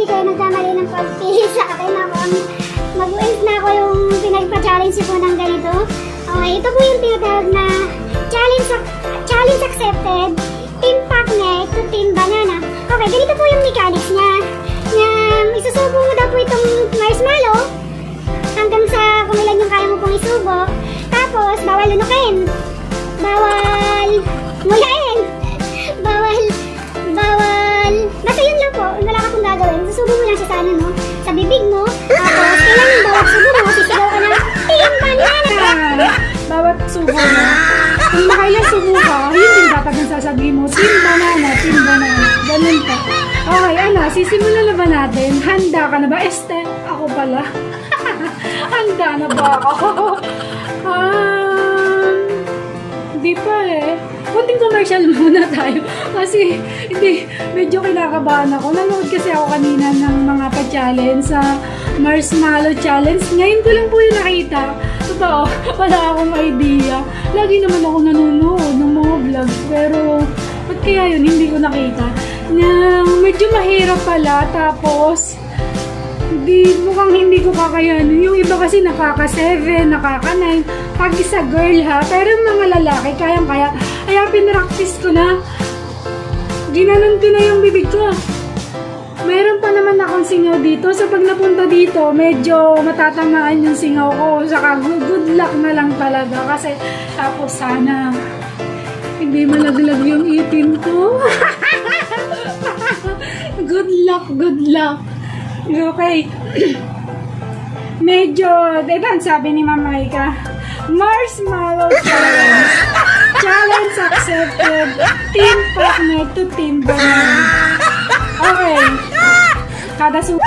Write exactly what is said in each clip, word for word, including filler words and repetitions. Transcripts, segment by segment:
hindi kayo nagkamali ng pagpili sa akin. Ako, mag-end na ako yung pinagpa-challenge ko ng ganito. Okay, ito po yung tinatawag na challenge, challenge accepted, Team Pacnet to Team Banana. Okay, ganito po yung mechanics niya. Na isusubo mo daw po itong marshmallow hanggang sa kung ilan yung kaya mo pong isubo. Tapos, bawal lunukin. Bawal mulain. Bawal, bawal, basta yun lang po. Wala ka pong gagawin. Susubo mo lang siya sa ano, no? Sa bibig mo. Tapos, kailangan bawat subo mo, sisigaw ka ng Team Banana. Bawat subo mo. Kung makailang subo ka, yun din dapat ang sasabihin mo. Team Banana, Team Banana. Ganun pa. Okay, ano, sisimulan na ba natin? Handa ka na ba? Este, ako pala. Handa na ba ako? Um, hindi pa eh. Kunting commercial muna tayo. Kasi, hindi, medyo kinakabahan ako. Nanood kasi ako kanina ng mga pa-challenge sa Marshmallow Challenge. Ngayon ko lang po yung nakita. Totoo, wala akong idea. Lagi naman ako nanonood ng mga vlog. Pero, ba't kaya yun? Hindi ko nakita. Na medyo mahirap pala. Tapos, hindi, mukhang hindi ko kakayanin. Yung iba kasi nakaka seven, nakaka nine. Pag isa girl ha. Pero yung mga lalaki, kayang-kaya. Kaya pinractice ko na. Ginanon ko na yung bibig ko. Meron pa naman akong singaw dito. So pag napunta dito, medyo matatamaan yung singaw ko. Saka good luck na lang talaga. Kasi tapos sana hindi malaglag yung ipin ko. Good luck, good luck. Okay. Medyo, diba sabi ni Mama Ika, Marshmallow Challenge. Challenge accepted. Team Pacnet to Team Banana. Okay. Kada suko.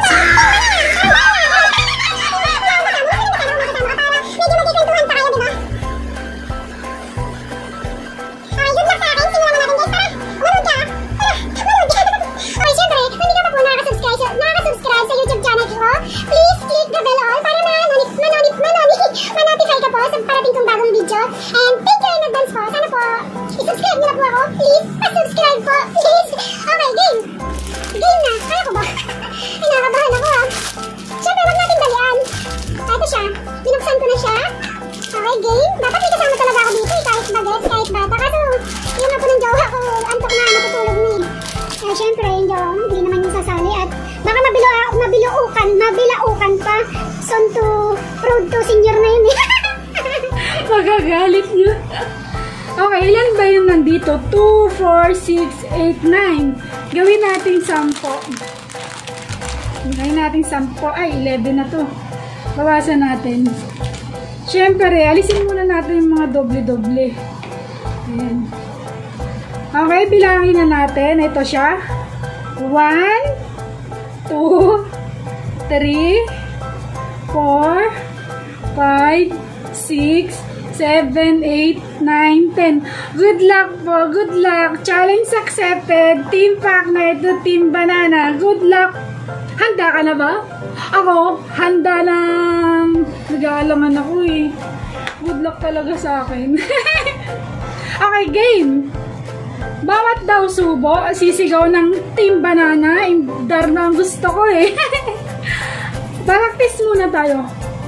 Please click the bell all para manonit, manonit, manonit, manotify ka po sa parating kong bagong video. And thank you in advance po. Sana po, i-subscribe nyo na po ako. Please, pa-subscribe po. Please. Okay, game. Game na. Kaya ko ba? Ay, nakabahan ako ah. Siyempre, wag natin dalian. Ito siya. Binuksan ko na siya. Okay, game. Dapat may kasama talaga ako dito eh. Kahit bagets, kahit bata. Kaso, yung ako ng jowa ko, antok na, natutulog na eh. Kaya siyempre, yung jowa ko, hindi naman yung sasali at baka mabilo, mabilaukan, mabilaukan pa. Son to, proud to senior na yun eh. Magagalit nyo. Okay, ilan ba yung nandito? two, four, six, eight, nine. Gawin natin sampo. Gawin natin sampo. Ay, eleven na to. Bawasan natin. Siyempre, alisin muna natin yung mga doble-doble. Ayan. Okay, bilangin na natin. Ito siya. one, two, three, four, five, six, seven, eight, nine, ten. Good luck po. Good luck. Challenge accepted. Team Pacnet to Team Banana. Good luck. Handa ka na ba? Ako, handa na. Nag-aalaman ako eh. Good luck talaga sa akin. Okay, game. Bawat daw subo, sisigaw ng Team Banana. Dar na ang gusto ko eh. Practice muna tayo.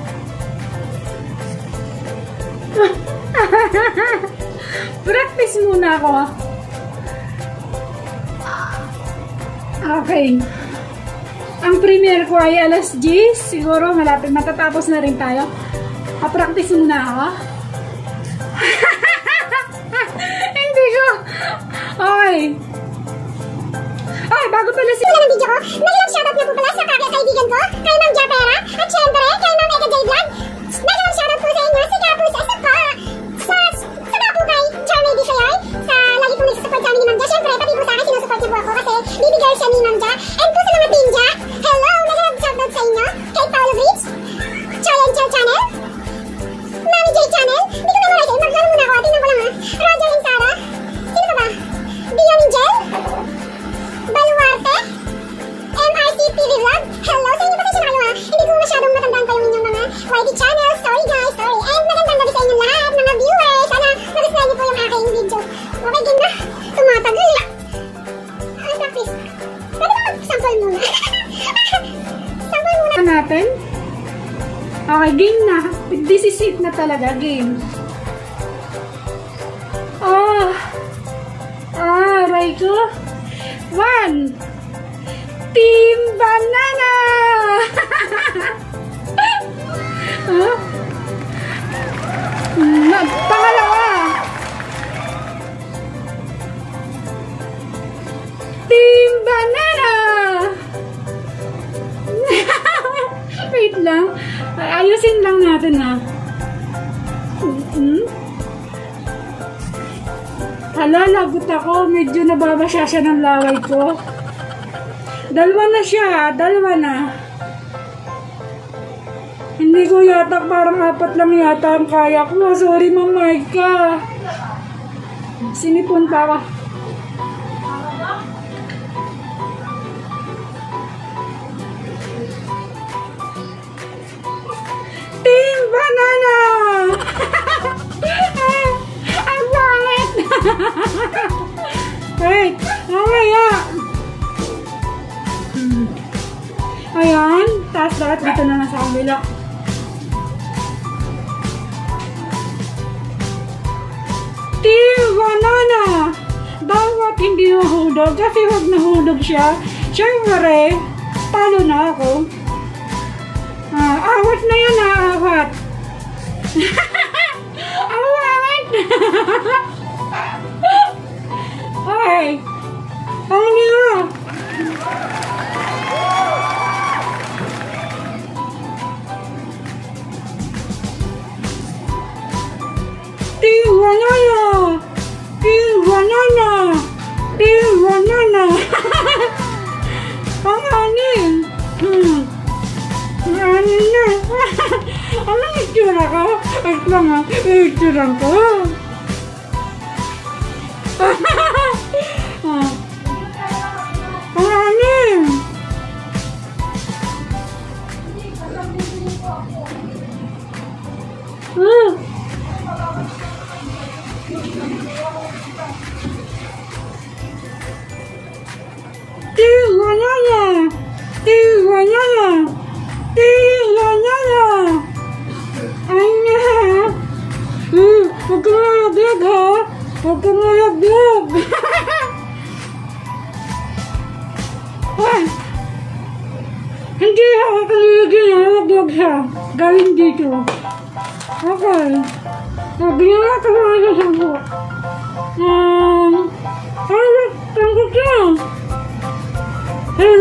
Practice muna ako. Okay. Ang premiere ko ay alas diyes. Siguro malapit matatapos na rin tayo. Pa-practice muna ako. Hindi ko. Okay. Okay, bago pala si... Wala ng video ko. Nag-love shoutout na po pala sa kaibigan ko. Kay Ma'am Japera. At syempre, kay Ma'am Eka J Vlog. Nag-love shoutout po sa inyo. Si Kapus sa Saka. Sa... Saka po kay Charmy Di Sayay. Sa lagi po nagsusupport sa amin ni Ma'am Ja. Syempre, pati po sa akin sinusupport niyo po ako kasi baby girl siya ni Ma'am Ja. And po sa mga team Ja. Hello! Nag-love shoutout sa inyo. Kay Paolo Bridge. Challenge Channel. Mami J Channel. Hindi ko memorize eh. Mag-ano muna ako. Tingnan ko lang ha. Roger and Sarah. Sino ba ba? Bian Angel. Baluarte. M R C natin. Okay, game na. This is it na talaga, game. Oh. Ah, right ko. One. Team Banana! Huh? Na, pangalawa. Team Banana! Wait lang. Ayusin lang natin, ha. Mm-hmm. Hala, lagot ako. Medyo nababasya siya ng laway ko. Dalawa na siya. Dalawa na. Hindi ko yata, parang apat lang yata ang kaya ko. Sorry, Mamaika. Sinipon pa ako. Team Banana! Ang pangit! Wait, mamaya! Hmm. Ayan, taas lahat dito na nasa kabila. Team Banana! Dapat hindi nahulog kasi wag nahulog siya. Siyempre, talo na ako. Ah, awat na yan, ah, awat. Awat! Okay. Ano niyo? Team Banana! Team Banana! Team Banana! Ang anin! Hmm. Ang anin na! Anong itsura ko? Wait lang ha! Itsura ko! Ang anin! Hmm. Team Banana! Team Banana! Team Banana! Ay na! Hmm, huwag ka malaglag ha! Huwag ka malaglag! Ay! Hindi ako kalagyan na malaglag siya. Gawin dito. Okay. Sabi na nga ito mga sasabu. Um, ay, tangkot na.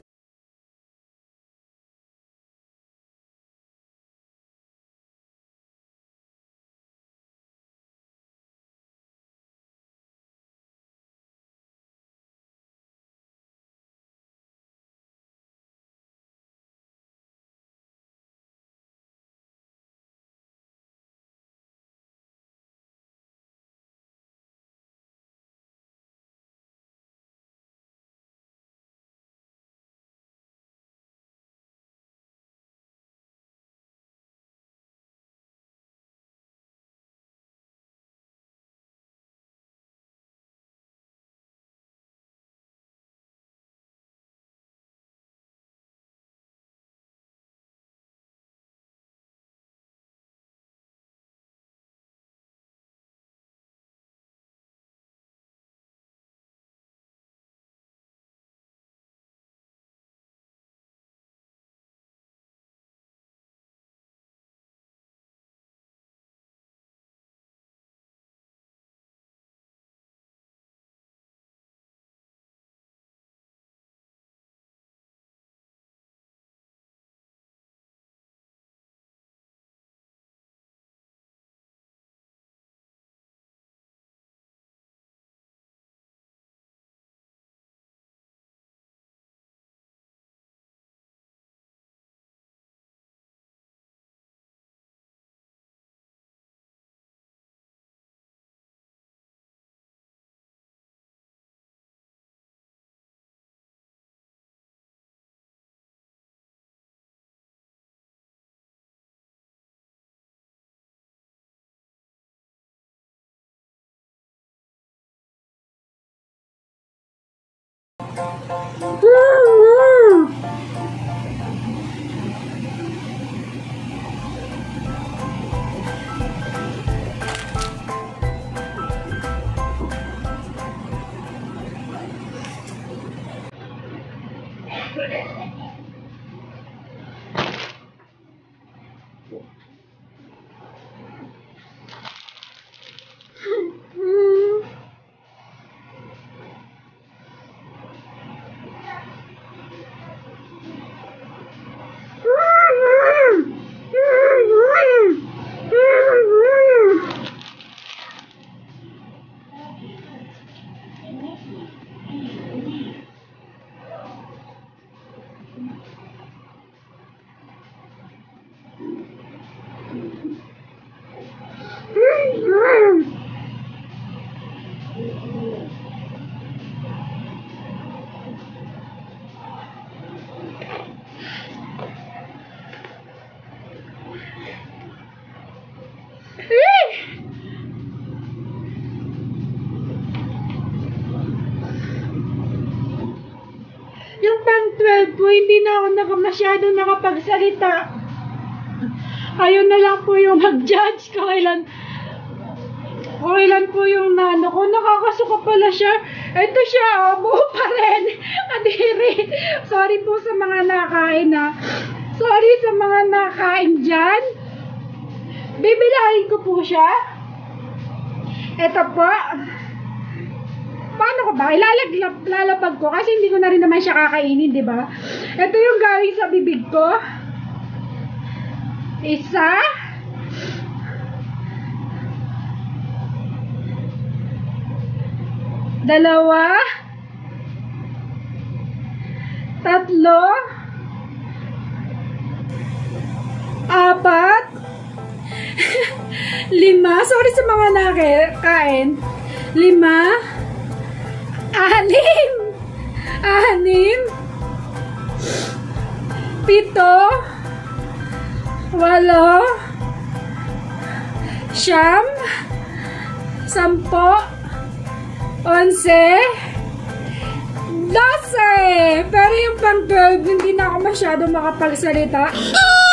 na ako naka, masyadong nakapagsalita. Ayun na lang po yung mag-judge kung ilan, kung ilan po yung nano ko. Nakakasuka pala siya. Ito siya, oh, buo pa rin. Adiri. Sorry po sa mga nakain na. Sorry sa mga nakain dyan. Bibilahin ko po siya. Ito po. Paano ko ba? Ilalaglag, lalapag ko kasi hindi ko na rin naman siya kakainin, di ba? Ito yung galing sa bibig ko. Isa. Dalawa. Tatlo. Apat. Lima. Sorry sa mga nakakain. Lima. Anim. Anim. Pito. Walo. Siyam. Sampo. Onse. Dose. Pero yung pang twelve, hindi na ako masyado makapagsalita.